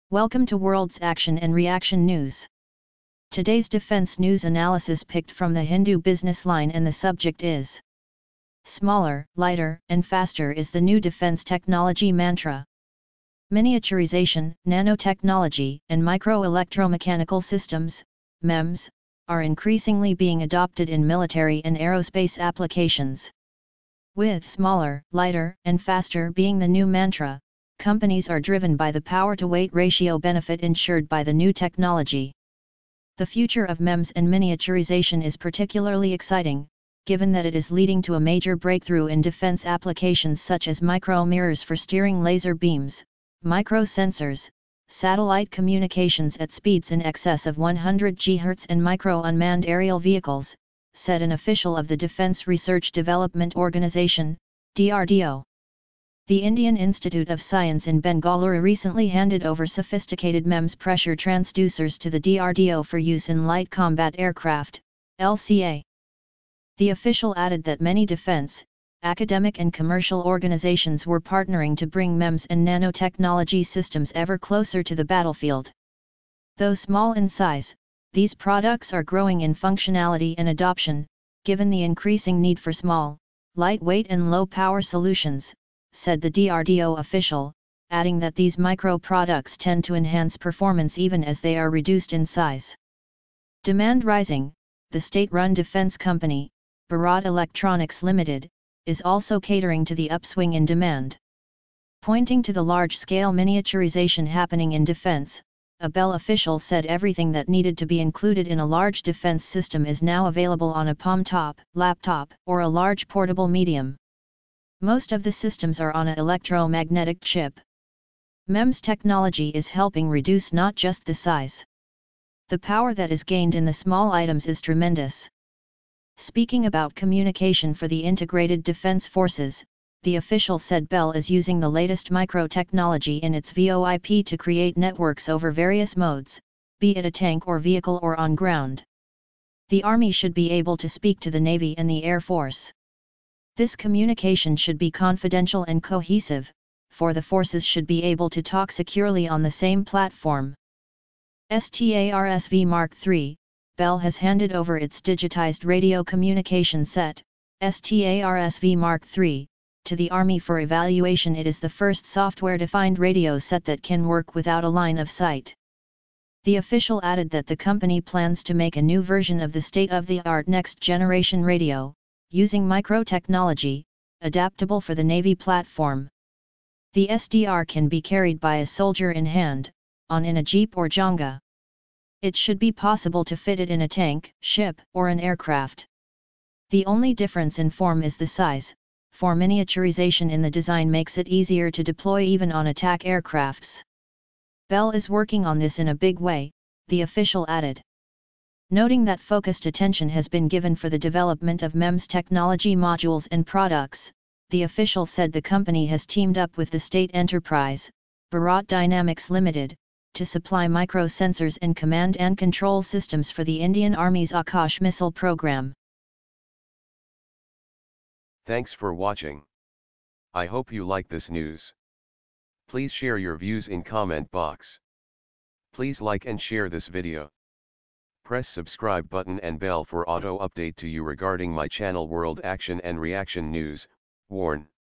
Welcome to World's Action and Reaction News. Today's defense news analysis picked from the Hindu Business Line, and the subject is smaller, lighter, and faster is the new defense technology mantra. Miniaturization, nanotechnology, and micro-electromechanical systems, MEMS, are increasingly being adopted in military and aerospace applications. With smaller, lighter, and faster being the new mantra, companies are driven by the power-to-weight ratio benefit ensured by the new technology. The future of MEMS and miniaturization is particularly exciting, given that it is leading to a major breakthrough in defense applications such as micro-mirrors for steering laser beams, micro-sensors, satellite communications at speeds in excess of 100 GHz, and micro-unmanned aerial vehicles, said an official of the Defense Research Development Organisation, DRDO. The Indian Institute of Science in Bengaluru recently handed over sophisticated MEMS pressure transducers to the DRDO for use in light combat aircraft, LCA. The official added that many defense, academic and commercial organizations were partnering to bring MEMS and nanotechnology systems ever closer to the battlefield. Though small in size, these products are growing in functionality and adoption, given the increasing need for small, lightweight and low-power solutions, said the DRDO official, adding that these micro-products tend to enhance performance even as they are reduced in size. Demand rising, the state-run defense company, Bharat Electronics Limited, is also catering to the upswing in demand. Pointing to the large-scale miniaturization happening in defense, a Bell official said everything that needed to be included in a large defense system is now available on a palm-top, laptop, or a large portable medium. Most of the systems are on an electromagnetic chip. MEMS technology is helping reduce not just the size. The power that is gained in the small items is tremendous. Speaking about communication for the integrated defense forces, the official said Bell is using the latest micro-technology in its VoIP to create networks over various modes, be it a tank or vehicle or on ground. The Army should be able to speak to the Navy and the Air Force. This communication should be confidential and cohesive, for the forces should be able to talk securely on the same platform. STARS-V Mark III, Bell has handed over its digitized radio communication set, STARS-V Mark III, to the Army for evaluation. It is the first software-defined radio set that can work without a line of sight. The official added that the company plans to make a new version of the state-of-the-art next-generation radio, using micro-technology, adaptable for the Navy platform. The SDR can be carried by a soldier in hand, in a jeep or janga. It should be possible to fit it in a tank, ship, or an aircraft. The only difference in form is the size, for miniaturization in the design makes it easier to deploy even on attack aircrafts. Bell is working on this in a big way, the official added. Noting that focused attention has been given for the development of MEMS technology modules and products, the official said the company has teamed up with the state enterprise, Bharat Dynamics Limited, to supply micro-sensors and command and control systems for the Indian Army's Akash missile program. Thanks for watching. I hope you like this news. Please share your views in comment box. Please like and share this video. Press subscribe button and bell for auto update to you regarding my channel World Action and Reaction News. Warn.